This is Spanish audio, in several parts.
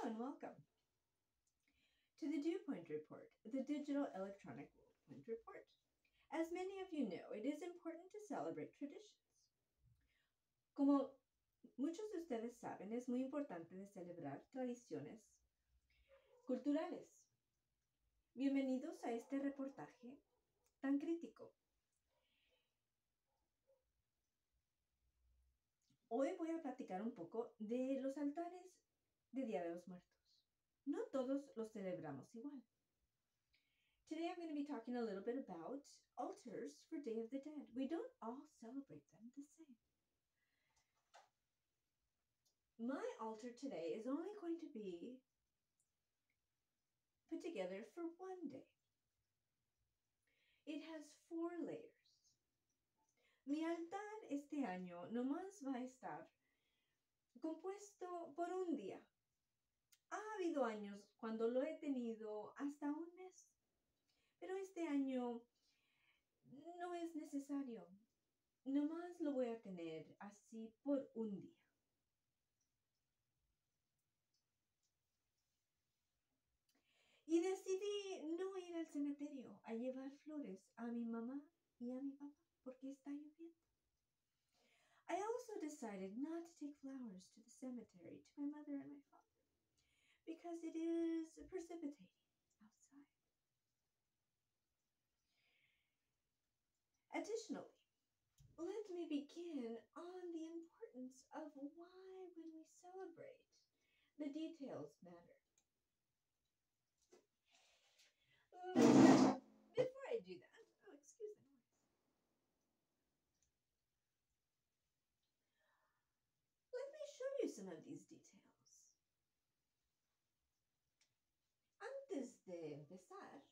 and welcome to the Dew Point Report, the Digital Electronic World Point Report. As many of you know, it is important to celebrate traditions. Como muchos de ustedes saben, es muy importante de celebrar tradiciones culturales. Bienvenidos a este reportaje tan crítico. Hoy voy a platicar un poco de los altares de Día de los Muertos. No todos los celebramos igual. Today I'm going to be talking a little bit about altars for Day of the Dead. We don't all celebrate them the same. My altar today is only going to be put together for one day. It has 4 layers. Mi altar este año nomás va a estar compuesto por un día. Ha habido años cuando lo he tenido hasta un mes, pero este año no es necesario. Nomás lo voy a tener así por un día. Y decidí no ir al cementerio a llevar flores a mi mamá y a mi papá porque está lloviendo. I also decided not to take flowers to the cemetery to my mother and my father because it is precipitating outside. Additionally, let me begin on the importance of why when we celebrate, the details matter. Before I do that, excuse the noise. Let me show you some of these details. Antes de empezar,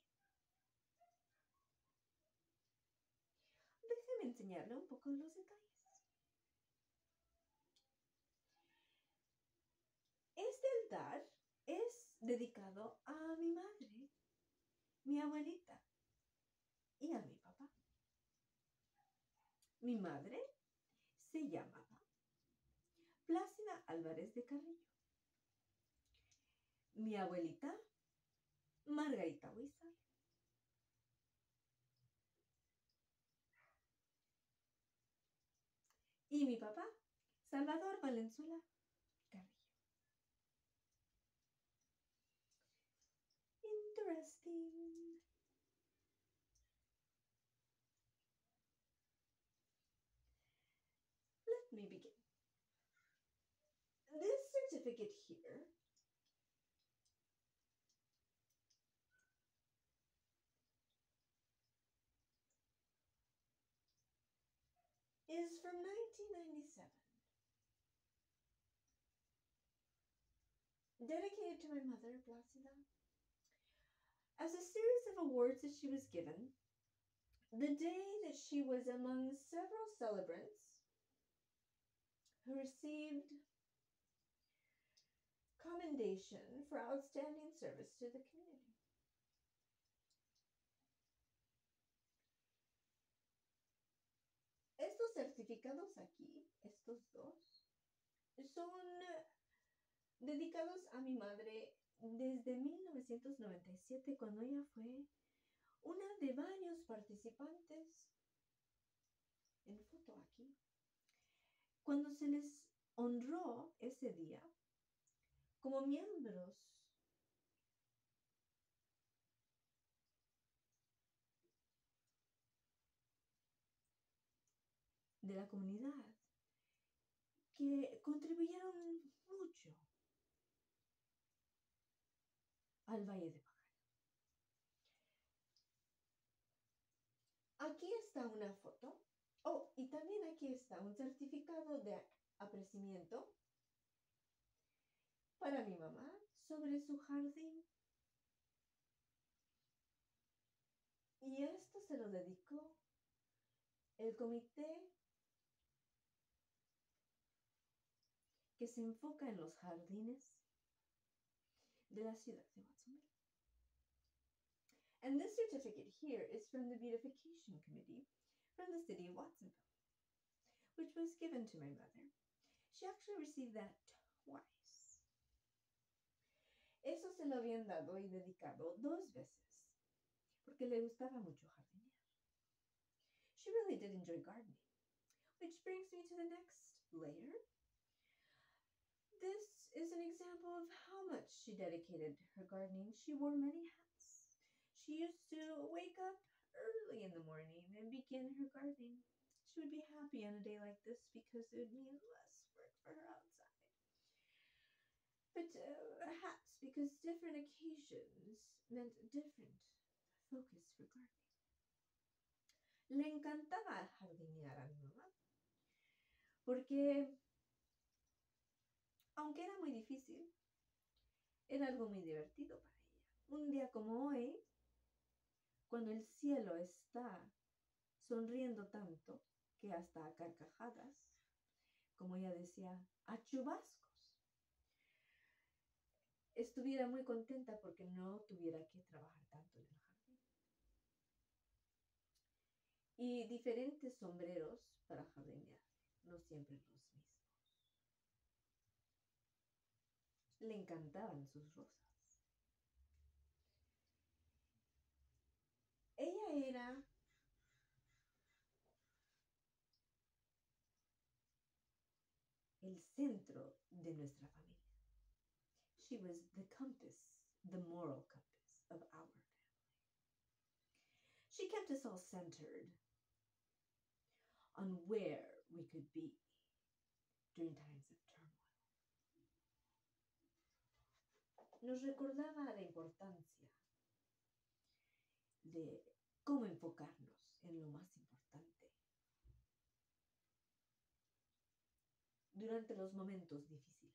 déjeme enseñarle un poco de los detalles. Este altar es dedicado a mi madre, mi abuelita y a mi papá. Mi madre se llamaba Plácida Álvarez de Carrillo. Mi abuelita, Margarita Huizar. Y mi papá, Salvador Valenzuela Carrillo. Interesting. Let me begin. This certificate here is from 1997. Dedicated to my mother, Plácida, as a series of awards that she was given the day that she was among several celebrants who received commendation for outstanding service to the community. Estos certificados aquí, estos dos, son dedicados a mi madre desde 1997, cuando ella fue una de varios participantes, en foto aquí, cuando se les honró ese día como miembros de la comunidad que contribuyeron mucho al Valle de Pájaro. Aquí está una foto. Oh, y también aquí está un certificado de apreciamiento para mi mamá sobre su jardín. Y esto se lo dedicó el comité que se enfoca en los jardines de la ciudad de Watsonville. And this certificate here is from the Beautification Committee from the city of Watsonville, which was given to my mother. She actually received that twice. se lo habían dado y dedicado 2 veces, porque le gustaba mucho jardinear. She really did enjoy gardening, which brings me to the next layer. This is an example of how much she dedicated her gardening. She wore many hats. She used to wake up early in the morning and begin her gardening. She would be happy on a day like this because it would mean less work for her outside. But hats, because different occasions meant different focus for gardening. Le encantaba jardinear a mi mamá, porque aunque era muy difícil, era algo muy divertido para ella. Un día como hoy, cuando el cielo está sonriendo tanto que hasta a carcajadas, como ella decía, a chubascos, estuviera muy contenta porque no tuviera que trabajar tanto en el jardín. Y diferentes sombreros para jardinear, no siempre los mismos. Le encantaban sus rosas. Ella era el centro de nuestra familia. She was the compass, the moral compass of our family. She kept us all centered on where we could be during times of turmoil. Nos recordaba la importancia de cómo enfocarnos en lo más importante durante los momentos difíciles.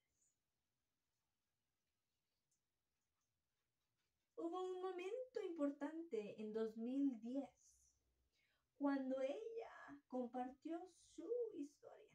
Hubo un momento importante en 2010 cuando ella compartió su historia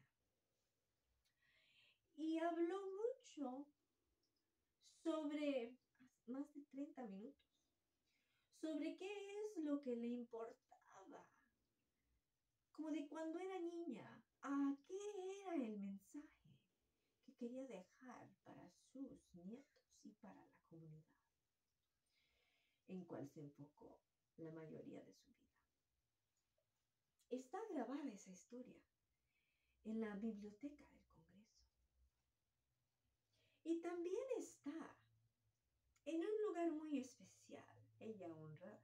y habló mucho sobre, más de 30 minutos, sobre qué es lo que le importaba, como de cuando era niña, a qué era el mensaje que quería dejar para sus nietos y para la comunidad en cual se enfocó la mayoría de su vida. Está grabada esa historia en la biblioteca del Congreso. Y también está en un lugar muy especial, ella honrada,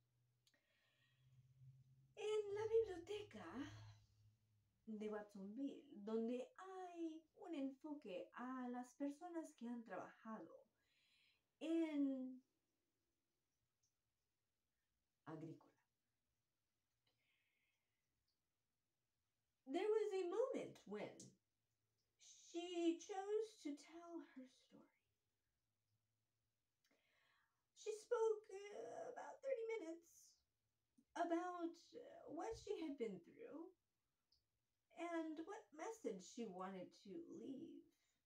en la biblioteca de Watsonville, donde hay un enfoque a las personas que han trabajado en agrícola. There was a moment when she chose to tell her story. She spoke about 30 minutes about what she had been through and what message she wanted to leave,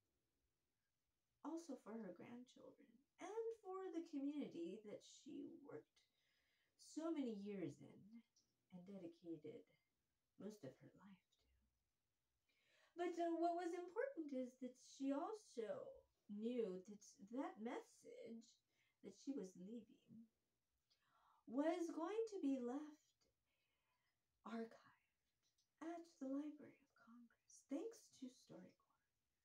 also for her grandchildren and for the community that she worked so many years in and dedicated most of her life to. But what was important is that she also knew that that message that she was leaving was going to be left archived at the Library of Congress, thanks to StoryCorps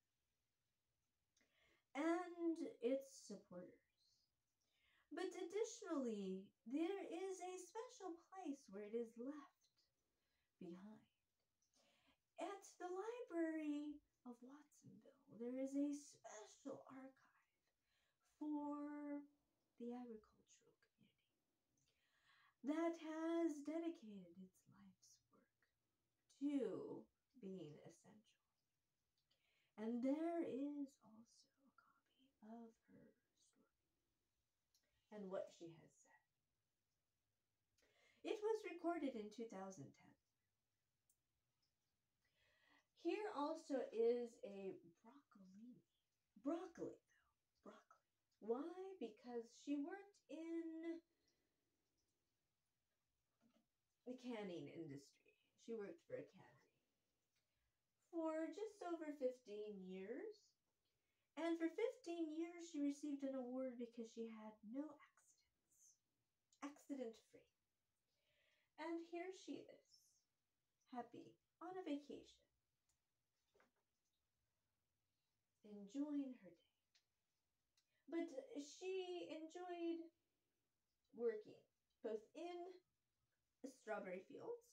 and its supporters. But additionally, there is a special place where it is left behind. At the Library of Watsonville, there is a special archive for the agricultural community that has dedicated its life's work to being essential. And there is also a copy of her story and what she has said. It was recorded in 2010. Here also is a broccoli. Why? Because she worked in the canning industry. She worked for a cannery for just over 15 years. And for 15 years, she received an award because she had no accidents, accident free. And here she is, happy, on a vacation, enjoying her day. But she enjoyed working both in strawberry fields,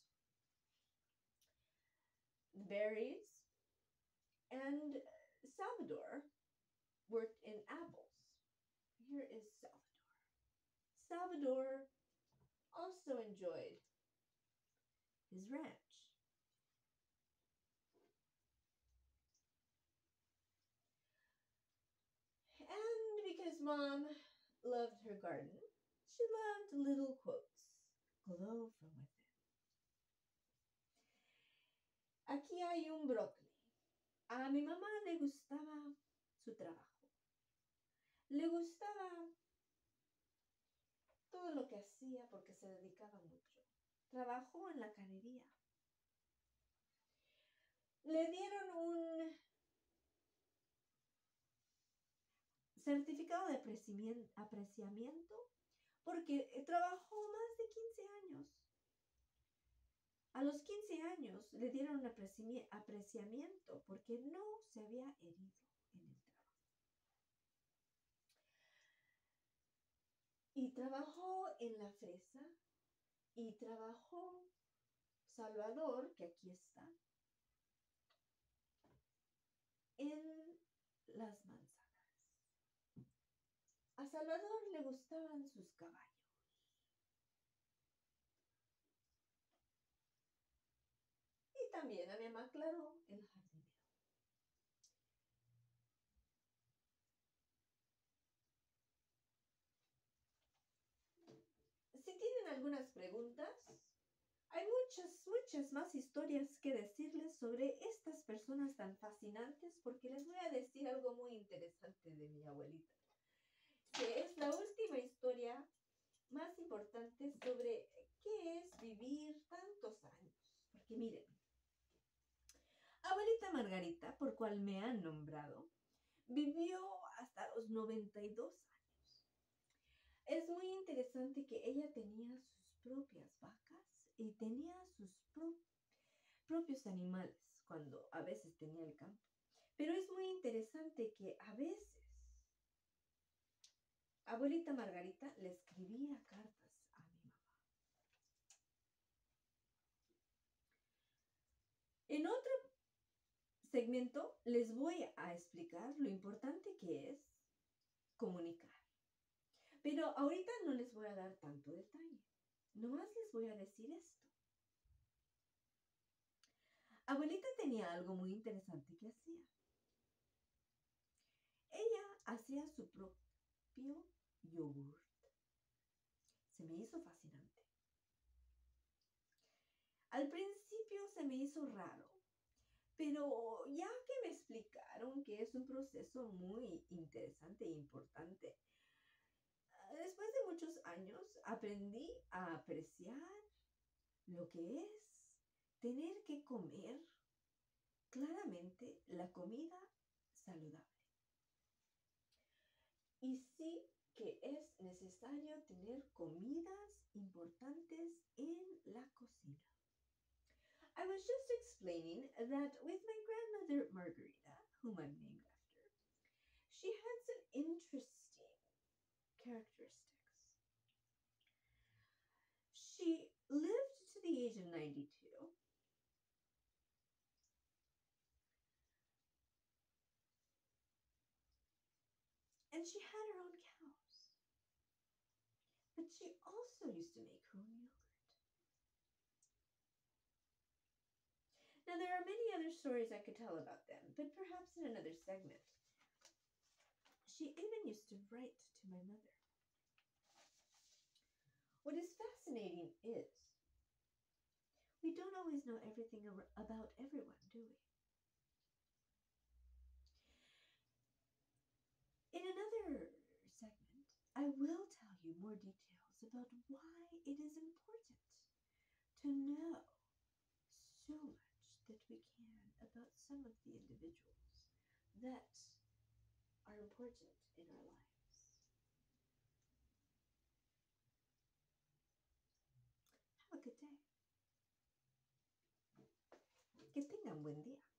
berries, and Salvador worked in apples. Here is Salvador. Salvador also enjoyed his ranch. And because Mom loved her garden, she loved little quotes, glow from within. Aquí hay un brócoli. A mi mamá le gustaba su trabajo. Le gustaba todo lo que hacía porque se dedicaba mucho. Trabajó en la canería. Le dieron un certificado de apreciamiento porque trabajó más de 15 años. A los 15 años le dieron un apreciamiento porque no se había herido en el trabajo. Y trabajó en la fresa y trabajó Salvador, que aquí está, en las manzanas. A Salvador le gustaban sus caballos. Y también a mi mamá, claro, el jardinero. Si tienen algunas preguntas, hay muchas más historias que decirles sobre estas personas tan fascinantes porque les voy a decir algo muy interesante de mi abuelita, que es la última historia más importante sobre qué es vivir tantos años. Porque miren, abuelita Margarita, por cual me han nombrado, vivió hasta los 92 años. Es muy interesante que ella tenía sus propias vacas y tenía sus propios animales cuando a veces tenía el campo. Pero es muy interesante que a veces abuelita Margarita le escribía cartas a mi mamá. En otro segmento les voy a explicar lo importante que es comunicar. Pero ahorita no les voy a dar tanto detalle. Nomás les voy a decir esto. Abuelita tenía algo muy interesante que hacía. Ella hacía su propio yogurt. Se me hizo fascinante. Al principio se me hizo raro, pero ya que me explicaron que es un proceso muy interesante e importante, después de muchos años aprendí a apreciar lo que es tener que comer claramente la comida saludable. Y sí que es necesario tener comidas importantes en la cocina. I was just explaining that with my grandmother Margarita, whom I'm named after, she had some interesting characteristics. She lived to the age of 92. And she had her own cows. But she also used to make her own yogurt. Now, there are many other stories I could tell about them, but perhaps in another segment. She even used to write to my mother. What is fascinating is we don't always know everything about everyone, do we? In another segment, I will tell you more details about why it is important to know so much that we can about some of the individuals that are important in our lives. Have a good day. Que tengan buen día.